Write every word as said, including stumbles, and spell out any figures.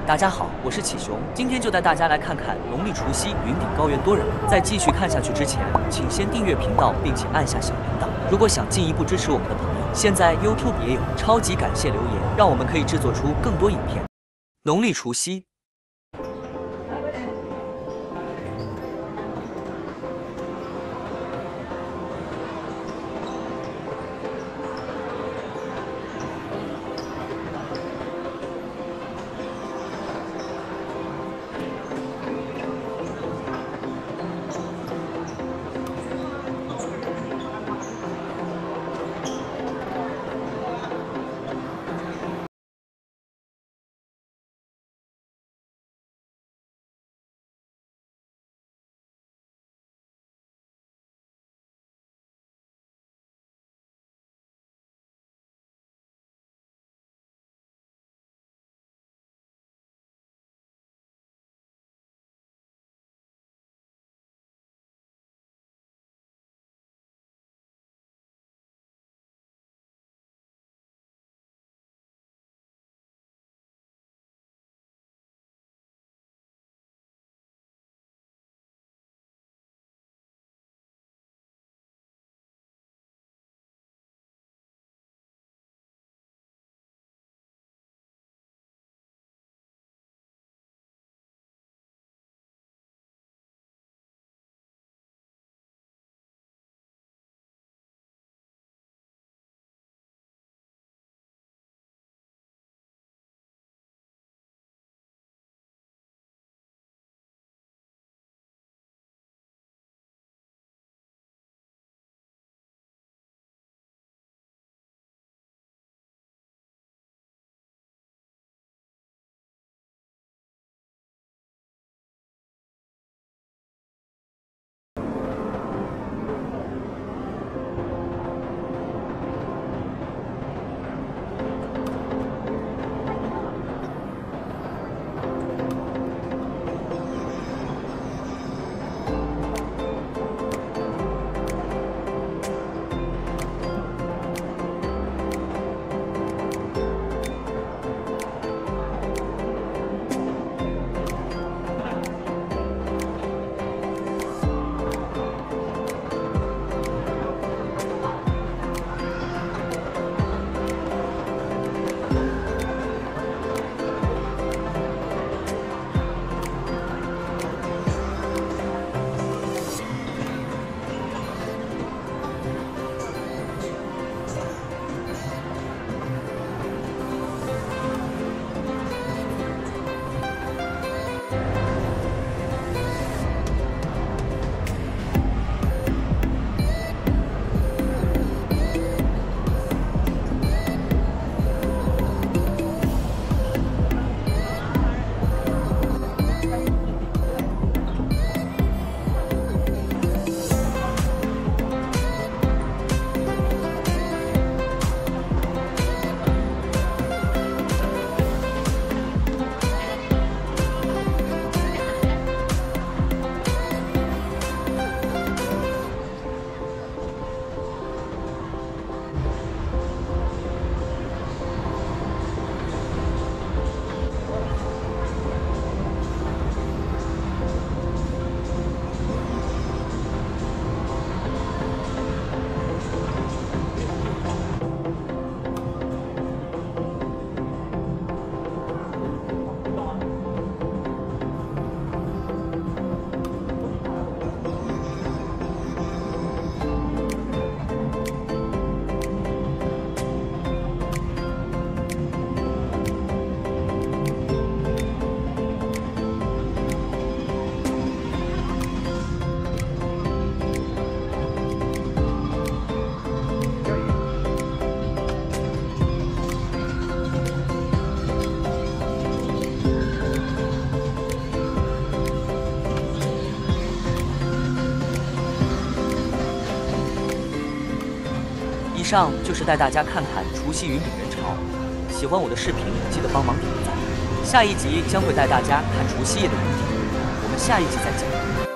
大家好，我是启雄，今天就带大家来看看农历除夕云顶高原多人在继续看下去之前，请先订阅频道，并且按下小铃铛。如果想进一步支持我们的朋友，现在 YouTube 也有超级感谢留言，让我们可以制作出更多影片。农历除夕。 以上就是带大家看看除夕云顶人潮。喜欢我的视频，记得帮忙点个赞。下一集将会带大家看除夕夜的云顶，我们下一集再见。